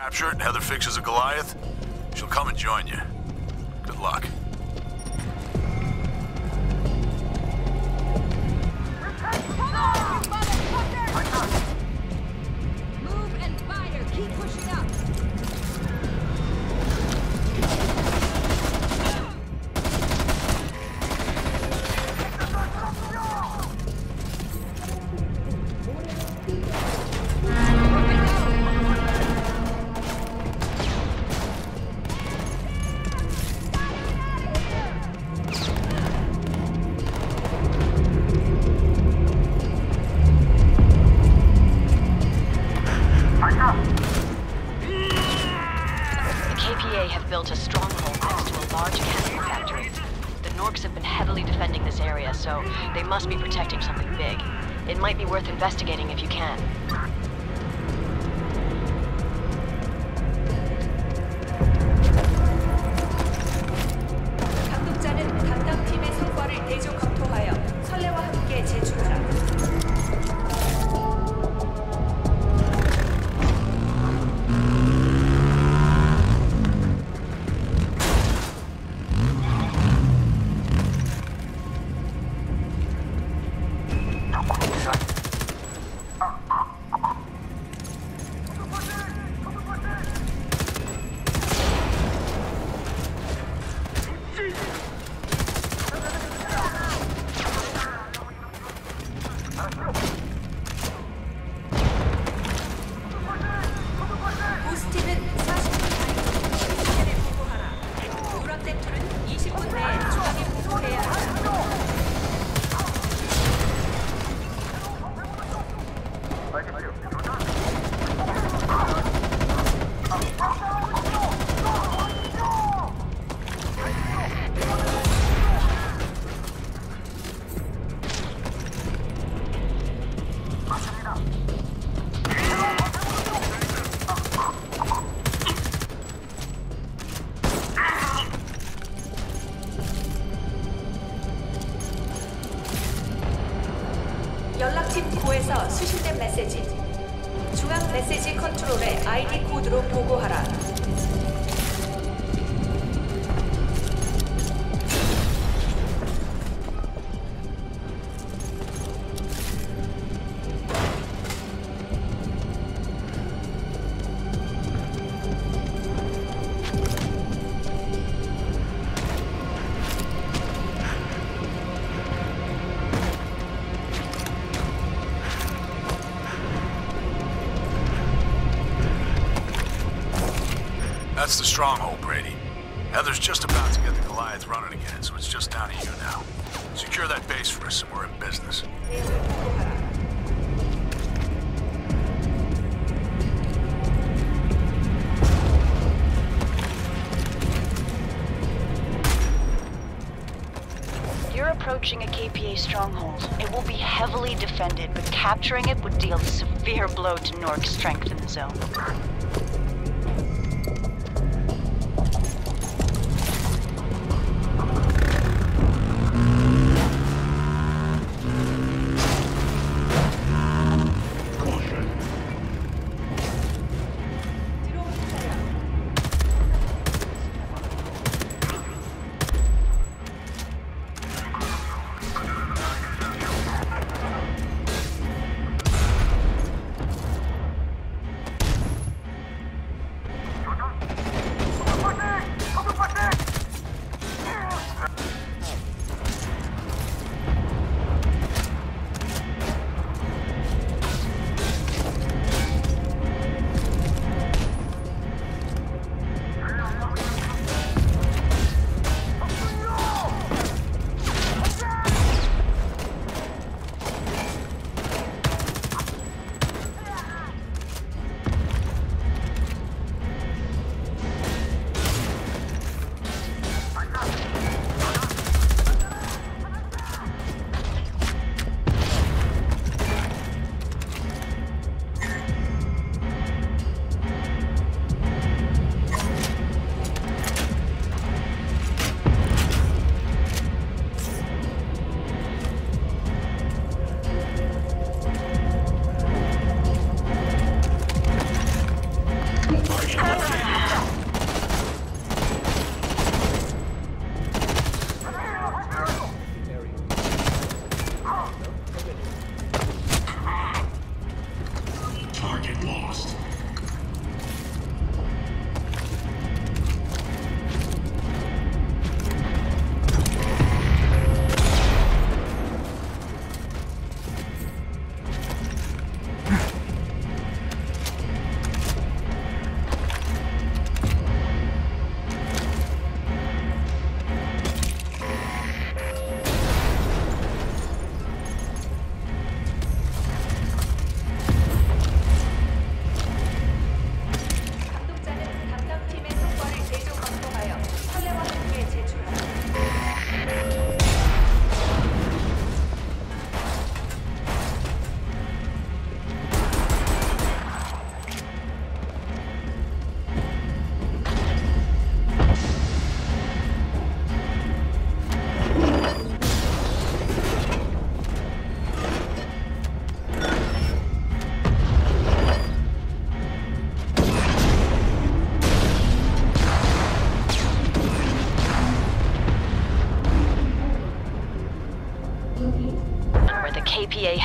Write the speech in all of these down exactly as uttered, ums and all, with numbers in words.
capture it and Heather fixes a Goliath, she'll come and join you. Good luck. Move and fire. Keep pushing up. Built a stronghold next to a large chemical factory. The Norks have been heavily defending this area, so they must be protecting something big. It might be worth investigating if you can. 감독자는 담당 팀의 성과를 대조 검토하여 선례와 함께 제출하라. 보스팀은 사십 분 안에 보고하라. 유럽 센터는 이십 분 내에 중앙에 보고해야 한다. 연락팀 구에서 수신된 메시지. 중앙 메시지 컨트롤에 아이디 코드로 보고하라. That's the stronghold, Brady. Heather's just about to get the Goliath running again, so it's just down to you now. Secure that base for us and we're in business. You're approaching a K P A stronghold. It will be heavily defended, but capturing it would deal a severe blow to Nork's strength in the zone.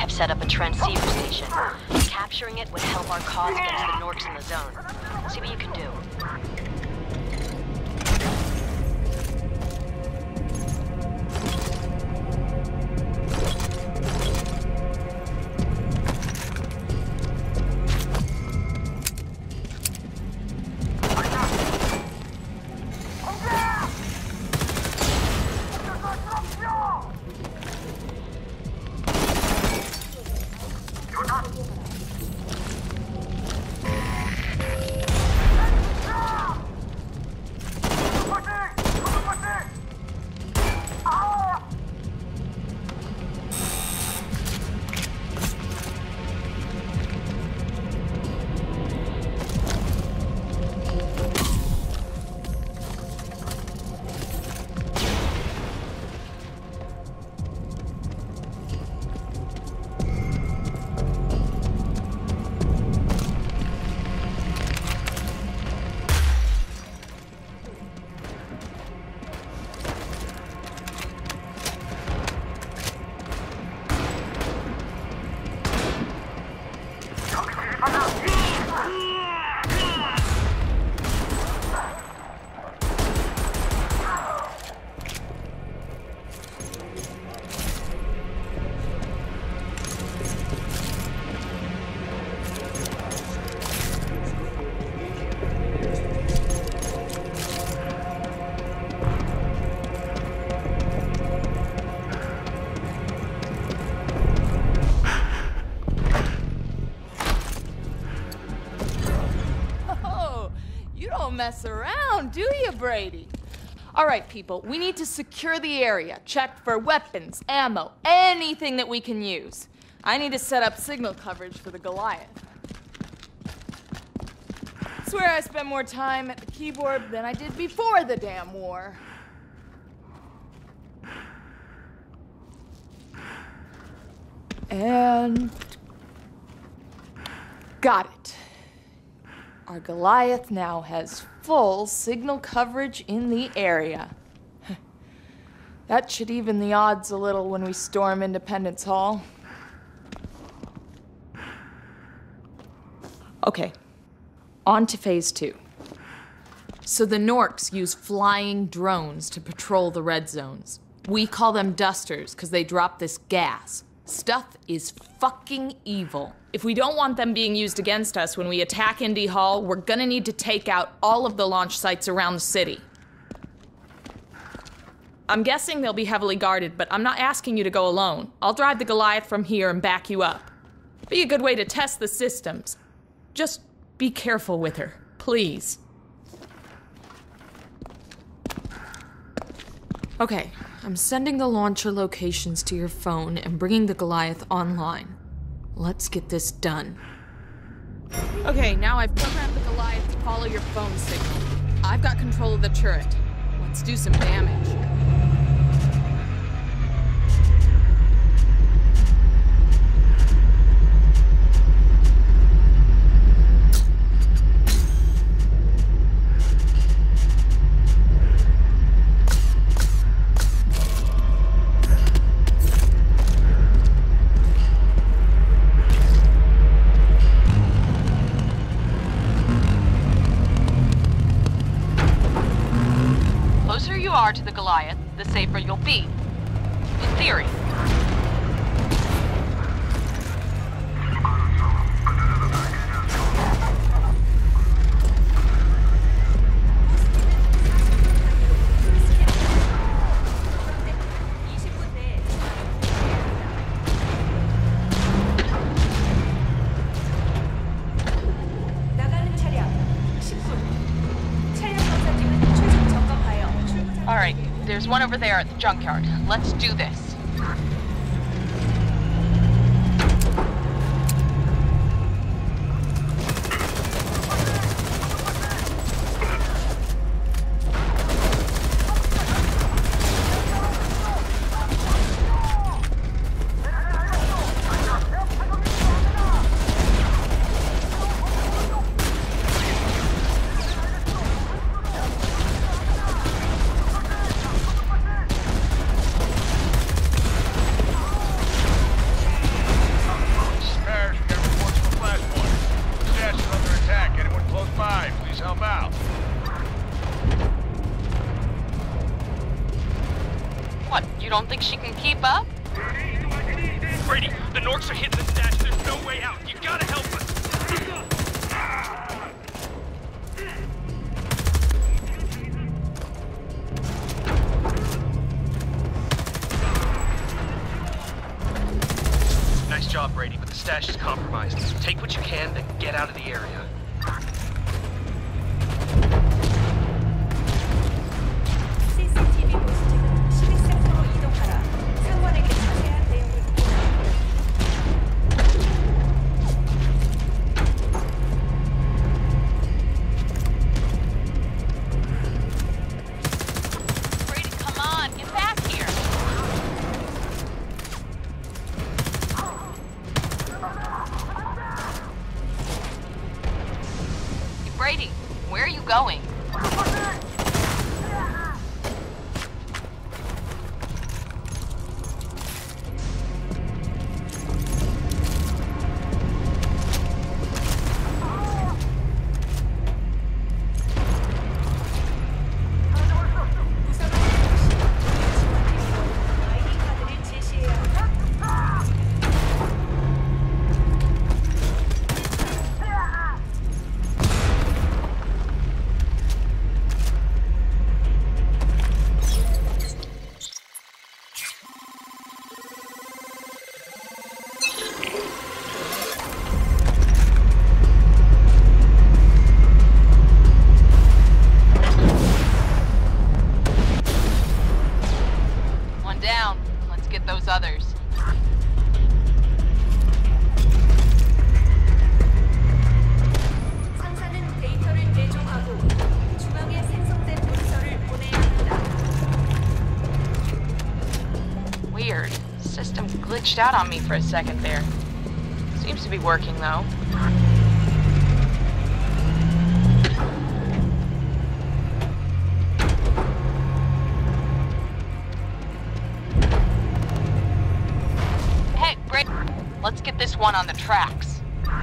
have set up a transceiver station. Capturing it would help our cause against the Norks in the zone. See what you can do. Mess around, do you, Brady? All right, people, we need to secure the area. Check for weapons, ammo, anything that we can use. I need to set up signal coverage for the Goliath. I swear I spent more time at the keyboard than I did before the damn war. And... got it. Our Goliath now has full signal coverage in the area. That should even the odds a little when we storm Independence Hall. Okay, on to phase two. So the Norks use flying drones to patrol the red zones. We call them dusters because they drop this gas. Stuff is fucking evil. If we don't want them being used against us when we attack Indy Hall, we're gonna need to take out all of the launch sites around the city. I'm guessing they'll be heavily guarded, but I'm not asking you to go alone. I'll drive the Goliath from here and back you up. Be a good way to test the systems. Just be careful with her, please. Okay, I'm sending the launcher locations to your phone and bringing the Goliath online. Let's get this done. Okay, now I've programmed the Goliath to follow your phone signal. I've got control of the turret. Let's do some damage. To the Goliath, the safer you'll be. In theory. Alright, there's one over there at the junkyard. Let's do this. What, you don't think she can keep up? Brady, the Norks are hitting the stash. There's no way out. You gotta help us. Nice job, Brady, but the stash is compromised. Take what you can, then get out of the area. 씨씨티비 보시지는 십이 섹터로 이동하라. 상관에게 자세한 내용을 Brady, come on, get back here! Hey, Brady, where are you going? 아이디 카드를 제시해야 한다. One down. Let's get those others. 상사는 데이터를 대종하고 중앙에 생성된 문서를 보내야 한다. Weird. System glitched out on me for a second there. Seems to be working though. Hey, Brady, let's get this one on the tracks.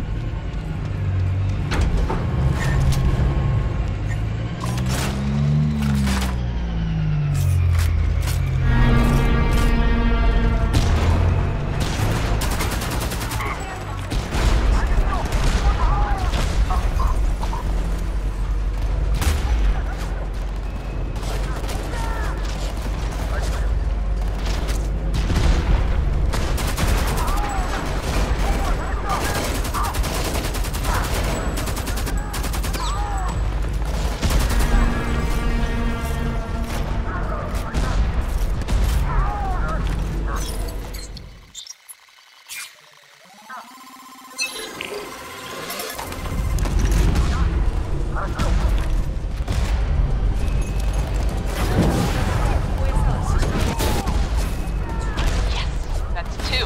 That's two.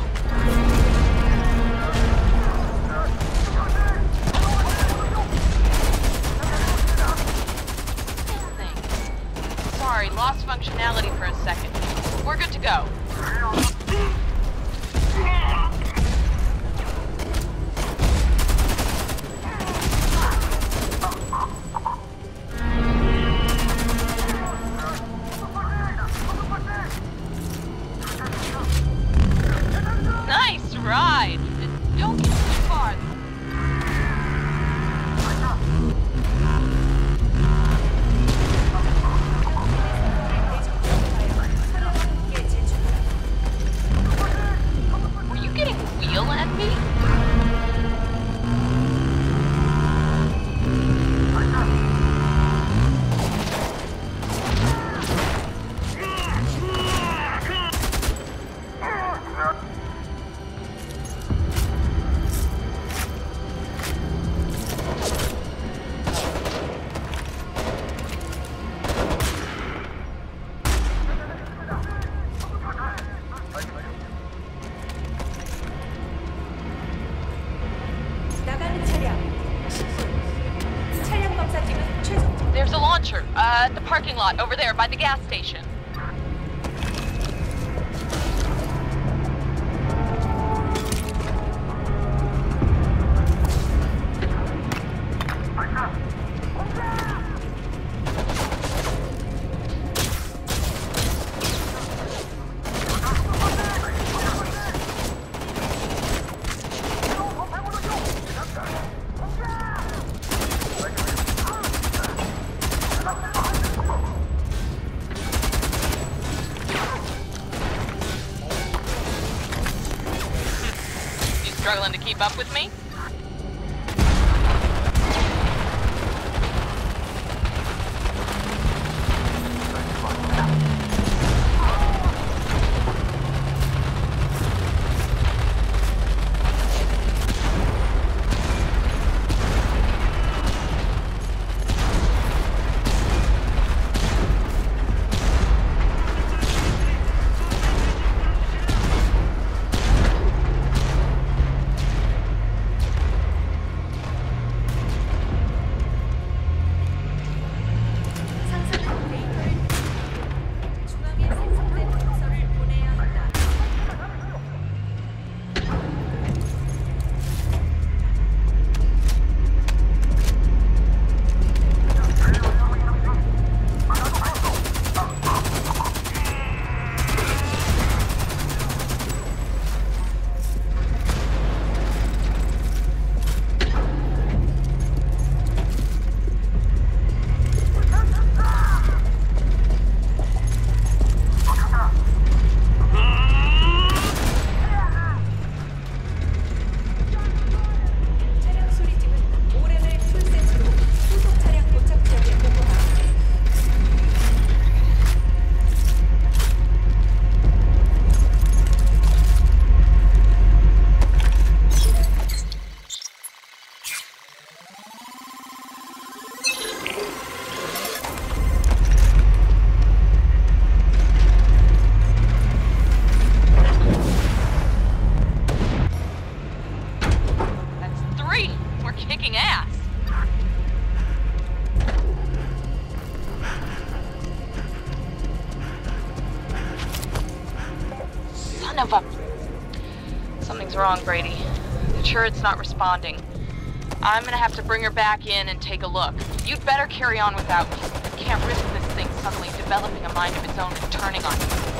Thing. Sorry, lost functionality for a second. We're good to go. Nice ride. Don't get too far. Were you getting wheel at me? 나가는 차량 십 분. 차량 검사팀은 최종. There's a launcher, uh, at the parking lot over there by the gas station. struggling to keep up with me? 상승된 데이터를 중앙에 생성된 문서를 보내야 한다. 차량 수리팀은 오렌을 풀셋으로 후속 차량 도착 지역에 보고합니다. That's three! We're kicking ass! Son of a... Something's wrong, Brady. The turret's not responding. I'm gonna have to bring her back in and take a look. You'd better carry on without me. Can't risk this thing suddenly developing a mind of its own and turning on you.